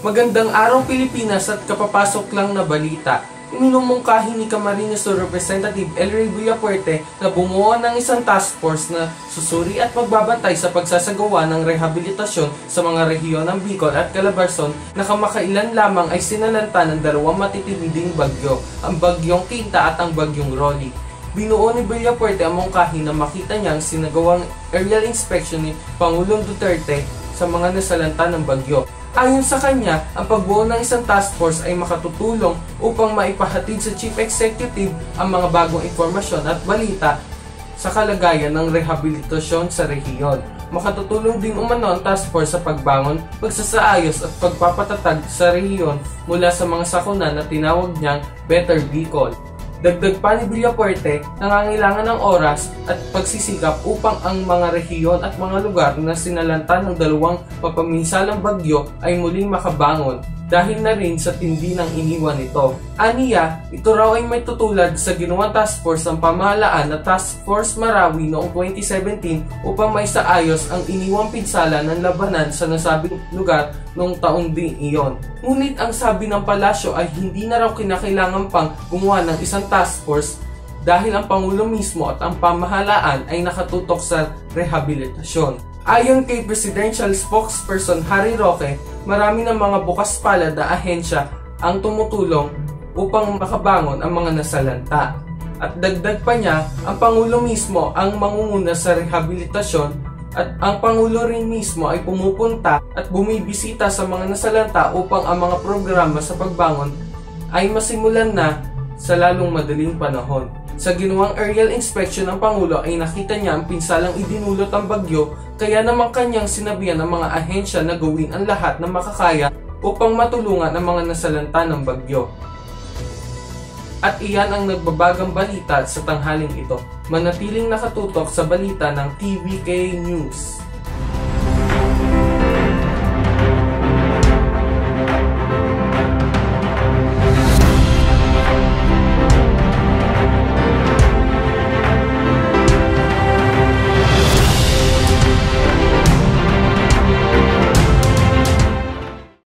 Magandang araw Pilipinas at kapapasok lang na balita. Iminumungkahi ni Camarines Sur Representative El Rey Villapuerte na bumuo ng isang task force na susuri at magbabantay sa pagsasagawa ng rehabilitasyon sa mga rehiyon ng Bicol at Calabarzon na kamakailan lamang ay sinalanta ng dalawang matitinding bagyo, ang bagyong Quinta at ang bagyong Rolly. Binuo ni Villapuerte ang mungkahi na makita niyang sinagawang aerial inspection ni Pangulong Duterte sa mga nasalanta ng bagyo. Ayon sa kanya, ang pagbuo ng isang task force ay makatutulong upang maipahatid sa Chief Executive ang mga bagong informasyon at balita sa kalagayan ng rehabilitasyon sa rehiyon. Makatutulong din umano ang task force sa pagbangon, pagsasaayos at pagpapatatag sa rehiyon mula sa mga sakuna na tinawag niyang Better Bicol. Dagdag pa ni Villapuerte, nangangailangan ng oras at pagsisikap upang ang mga rehiyon at mga lugar na sinalanta ng dalawang mapaminsalang bagyo ay muling makabangon dahil na rin sa tindi ng iniwan nito. Aniya, ito raw ay may tutulad sa ginawang task force ng pamahalaan na Task Force Marawi noong 2017 upang maisaayos ang iniwang pinsala ng labanan sa nasabing lugar noong taong ding iyon. Ngunit ang sabi ng palasyo ay hindi na raw kinakailangan pang gumawa ng isang task force dahil ang Pangulo mismo at ang pamahalaan ay nakatutok sa rehabilitasyon. Ayon kay Presidential Spokesperson Harry Roque, marami ng mga bukas palad na ahensya ang tumutulong upang makabangon ang mga nasalanta. At dagdag pa niya, ang Pangulo mismo ang mangunguna sa rehabilitasyon at ang Pangulo rin mismo ay pumupunta at bumibisita sa mga nasalanta upang ang mga programa sa pagbangon ay masimulan na sa lalong madaling panahon. Sa ginawang aerial inspection ng Pangulo ay nakita niya ang pinsalang idinulot ang bagyo, kaya naman kanyang sinabihan ng mga ahensya na gawin ang lahat na makakaya upang matulungan ang mga nasalanta ng bagyo. At iyan ang nagbabagang balita sa tanghaling ito. Manatiling nakatutok sa balita ng TVK News.